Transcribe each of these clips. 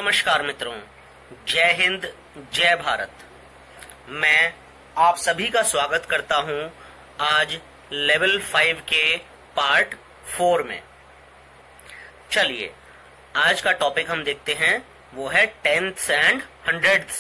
नमस्कार मित्रों, जय हिंद, जय भारत। मैं आप सभी का स्वागत करता हूं आज लेवल 5 के पार्ट 4 में। चलिए आज का टॉपिक हम देखते हैं, वो है टेंथ्स एंड हंड्रेड्स।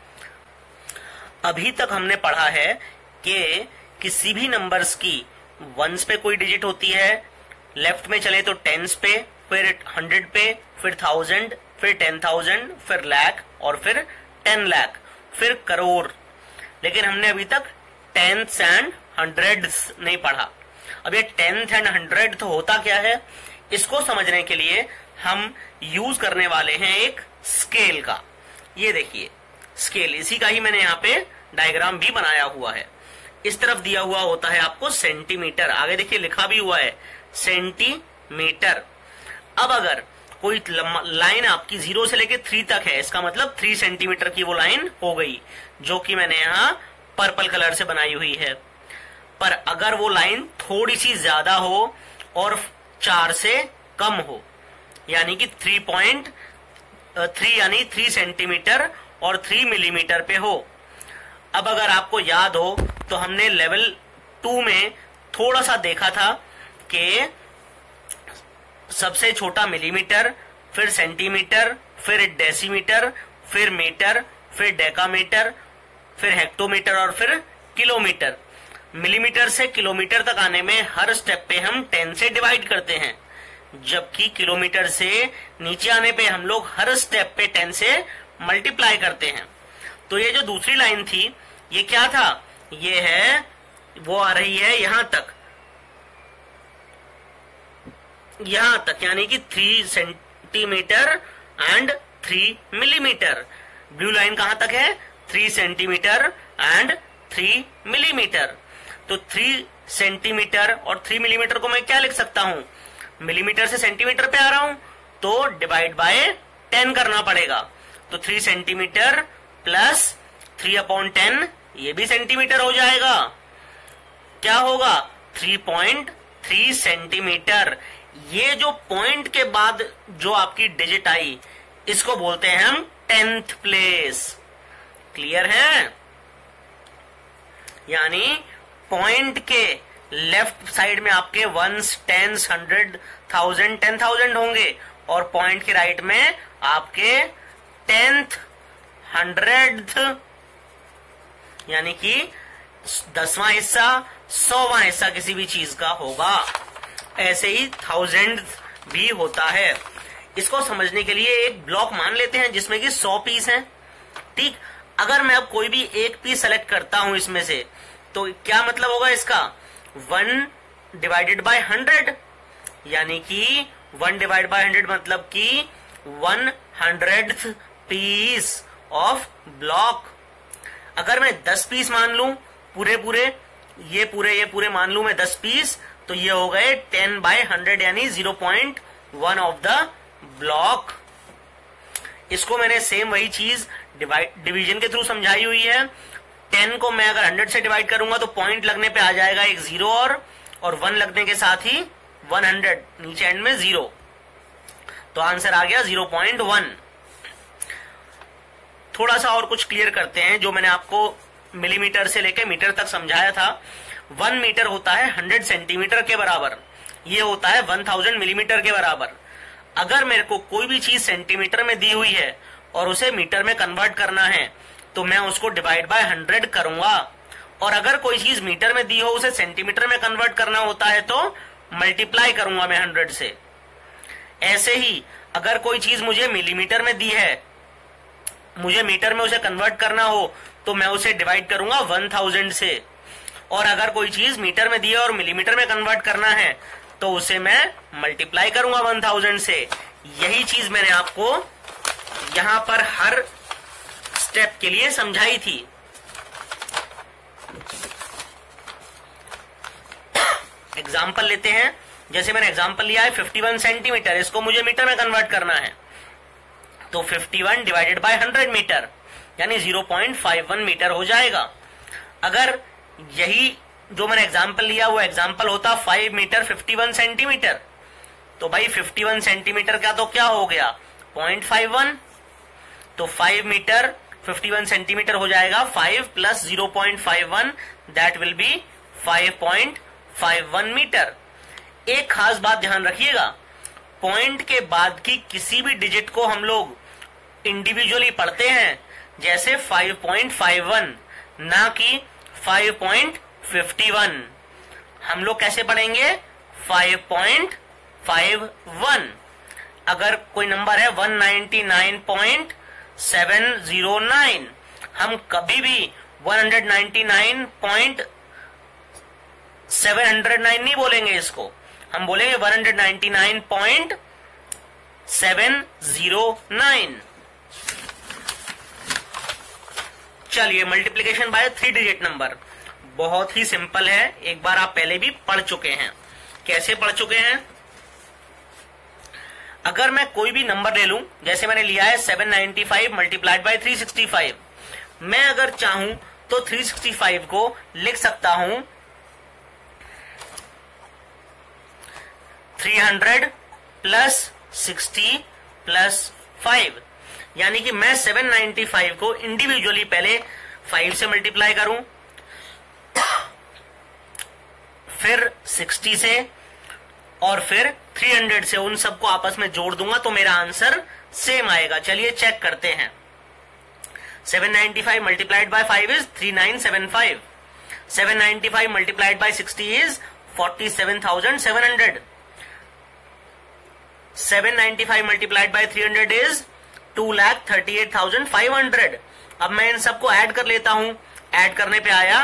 अभी तक हमने पढ़ा है कि किसी भी नंबर्स की वंस पे कोई डिजिट होती है, लेफ्ट में चले तो टेंस पे, फिर 100 पे, फिर 1000, फिर 10,000, फिर लाख और फिर 10 लाख, फिर करोड़। लेकिन हमने अभी तक टेंथ्स एंड हंड्रेड्स नहीं पढ़ा। अब ये टेंथ एंड हंड्रेड तो होता क्या है, इसको समझने के लिए हम यूज करने वाले हैं एक स्केल का। ये देखिए स्केल, इसी का ही मैंने यहाँ पे डायग्राम भी बनाया हुआ है। इस तरफ दिया हुआ होता है आपको सेंटीमीटर, आगे देखिए लिखा भी हुआ है सेंटीमीटर। अब अगर कोई लाइन आपकी 0 से लेके 3 तक है, इसका मतलब 3 सेंटीमीटर की वो लाइन हो गई, जो कि मैंने यहाँ पर्पल कलर से बनाई हुई है। पर अगर वो लाइन थोड़ी सी ज्यादा हो और 4 से कम हो, यानी कि 3.3 यानी 3 सेंटीमीटर और 3 मिलीमीटर पे हो। अब अगर आपको याद हो तो हमने लेवल 2 में थोड़ा सा देखा था कि सबसे छोटा मिलीमीटर, फिर सेंटीमीटर, फिर डेसीमीटर, फिर मीटर, फिर डेकामीटर, फिर हेक्टोमीटर और फिर किलोमीटर। मिलीमीटर से किलोमीटर तक आने में हर स्टेप पे हम 10 से डिवाइड करते हैं, जबकि किलोमीटर से नीचे आने पे हम लोग हर स्टेप पे 10 से मल्टीप्लाई करते हैं। तो ये जो दूसरी लाइन थी, ये क्या था, ये है, वो आ रही है यहां तक, यानी कि 3 centimetre and 3 millimetre. Blue line कहां तक है, 3 सेंटीमीटर एंड 3 मिलीमीटर। तो 3 सेंटीमीटर और 3 मिलीमीटर को मैं क्या लिख सकता हूं, मिलीमीटर से सेंटीमीटर पे आ रहा हूं तो डिवाइड बाय 10 करना पड़ेगा। तो 3 सेंटीमीटर प्लस 3/10, ये भी सेंटीमीटर हो जाएगा। क्या होगा, 3.3 सेंटीमीटर। ये जो पॉइंट के बाद जो आपकी डिजिट आई, इसको बोलते हैं हम 10th प्लेस। क्लियर है? यानी पॉइंट के लेफ्ट साइड में आपके 1s, 10s, 100, 1000, 10,000 होंगे और पॉइंट के राइट में आपके 10th, 100th यानी कि 10वां हिस्सा, 100वां हिस्सा किसी भी चीज का होगा। ऐसे ही 1000 भी होता है। इसको समझने के लिए एक ब्लॉक मान लेते हैं जिसमें कि 100 पीस हैं। ठीक, अगर मैं अब कोई भी एक पीस सेलेक्ट करता हूं इसमें से, तो क्या मतलब होगा इसका, 1 डिवाइडेड बाय 100, यानी कि 1 डिवाइड बाय 100 मतलब कि 100th पीस ऑफ ब्लॉक। अगर मैं 10 पीस मान लूं, ये पूरे मान लूं मैं 10 पीस, तो ये हो गए 10/100 यानी 0.1 ऑफ द ब्लॉक। इसको मैंने सेम वही चीज डिवीजन के थ्रू समझाई हुई है। 10 को मैं अगर 100 से डिवाइड करूंगा तो पॉइंट लगने पे आ जाएगा एक 0 और 1 लगने के साथ ही 100, नीचे एंड में 0, तो आंसर आ गया 0.1। थोड़ा सा और कुछ क्लियर करते हैं, जो मैंने आपको मिलीमीटर से लेके मीटर तक समझाया था। 1 मीटर होता है 100 सेंटीमीटर के बराबर, ये होता है 1000 मिलीमीटर के बराबर। अगर मेरे को कोई भी चीज सेंटीमीटर में दी हुई है और उसे मीटर में कन्वर्ट करना है, तो मैं उसको डिवाइड बाय 100 करूंगा। और अगर कोई चीज मीटर में दी हो, उसे सेंटीमीटर में कन्वर्ट करना होता है तो मल्टीप्लाई करूंगा मैं 100 से। ऐसे ही अगर कोई चीज मुझे मिलीमीटर में दी है, मुझे मीटर में उसे कन्वर्ट करना हो, तो मैं उसे डिवाइड करूंगा 1000 से। और अगर कोई चीज मीटर में दी है और मिलीमीटर में कन्वर्ट करना है, तो उसे मैं मल्टीप्लाई करूंगा 1000 से। यही चीज मैंने आपको यहां पर हर स्टेप के लिए समझाई थी। एग्जाम्पल लेते हैं, जैसे मैंने एग्जाम्पल लिया है 51 सेंटीमीटर, इसको मुझे मीटर में कन्वर्ट करना है, तो 51 डिवाइडेड बाय 100 मीटर यानी 0.51 मीटर हो जाएगा। अगर यही जो मैंने एग्जाम्पल लिया वो एग्जाम्पल होता 5 मीटर 51 सेंटीमीटर, तो भाई 51 सेंटीमीटर का तो क्या हो गया 0.51, तो 5 मीटर 51 सेंटीमीटर हो जाएगा। 5 plus 0.51 that will be 5.51 metre. एक खास बात ध्यान रखिएगा, पॉइंट के बाद की किसी भी डिजिट को हम लोग इंडिविजुअली पढ़ते हैं, जैसे 5.51 ना कि 5.51। हम लोग कैसे पढ़ेंगे? 5.51। अगर कोई नंबर है 199.709, हम कभी भी 199.709 नहीं बोलेंगे, इसको हम बोलेंगे 199.709। चलिए, मल्टीप्लीकेशन बाय 3 डिजिट नंबर बहुत ही सिंपल है, एक बार आप पहले भी पढ़ चुके हैं। कैसे पढ़ चुके हैं? अगर मैं कोई भी नंबर ले लूं, जैसे मैंने लिया है 795 मल्टीप्लाइड बाय 365, मैं अगर चाहूं तो 365 को लिख सकता हूं 300 प्लस 60 प्लस 5, यानी कि मैं 795 को इंडिविजुअली पहले 5 से मल्टीप्लाई करूं, फिर 60 से और फिर 300 से, उन सबको आपस में जोड़ दूंगा तो मेरा आंसर सेम आएगा। चलिए चेक करते हैं। 795 multiplied by 5 is 3975। 795 multiplied by 60 is 47,700। 795 multiplied by 300 is 2,38,500। अब मैं इन सबको ऐड कर लेता हूं, ऐड करने पे आया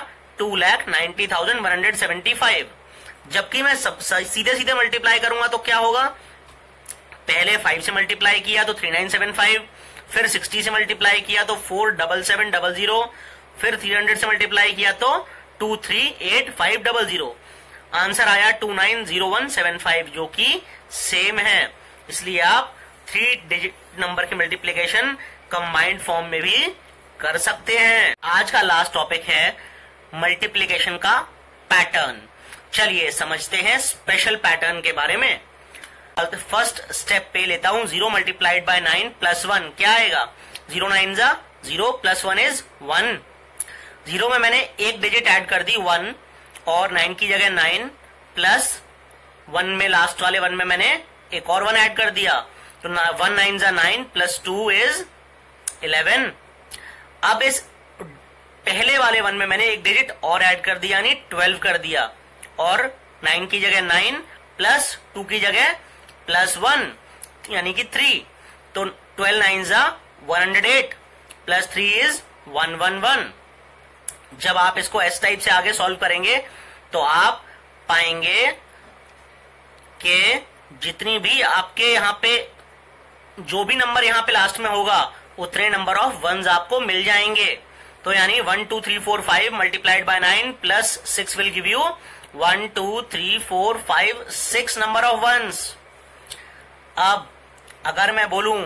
2,90,175। जबकि मैं सब सीधे सीधे मल्टीप्लाई करूंगा तो क्या होगा? पहले 5 से मल्टीप्लाई किया तो 3975, फिर 60 से मल्टीप्लाई किया तो 47700, फिर 300 से मल्टीप्लाई किया तो 238,500। आंसर आया 290175, जो कि सेम है। इसलिए आप 3 डिजिट नंबर की मल्टीप्लीकेशन कंबाइंड फॉर्म में भी कर सकते हैं। आज का लास्ट टॉपिक है मल्टीप्लीकेशन का पैटर्न। चलिए समझते हैं स्पेशल पैटर्न के बारे में। फर्स्ट स्टेप पे लेता हूं 0 मल्टीप्लाइड बाय 9 प्लस 1, क्या आएगा? 0 9 जा 0 प्लस 1 इज 1। 0 में मैंने एक डिजिट ऐड कर दी 1, और 9 की जगह 9 प्लस 1 में लास्ट वाले 1 में मैंने एक और 1 ऐड कर दिया, तो 1 9 जा 9 प्लस 2 इज 11। अब इस पहले वाले 1 में मैंने एक डिजिट और ऐड कर दिया, यानी 12 कर दिया, और 9 की जगह 9 प्लस 2 की जगह प्लस 1 यानी कि 3, तो 12 9 जा 108 प्लस 3 इज 111। जब आप इसको एस टाइप से आगे सॉल्व करेंगे तो आप पाएंगे कि जितनी भी आपके यहाँ पे जो भी नंबर यहाँ पे लास्ट में होगा उतने नंबर ऑफ वंस आपको मिल जाएंगे। तो यानी 1 2 3 4 5 multiplied by 9 plus 6 will give you 1 2 3 4 5 6 number of ones. अब अगर मैं बोलूं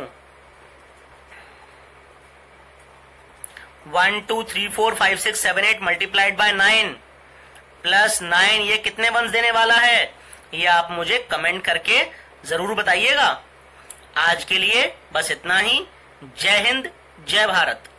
1 2 3 4 5 6 7 8 मल्टीप्लाइड बाय 9 प्लस 9, ये कितने वंस देने वाला है? ये आप मुझे कमेंट करके जरूर बताइएगा। आज के लिए बस इतना ही। जय हिंद, जय भारत।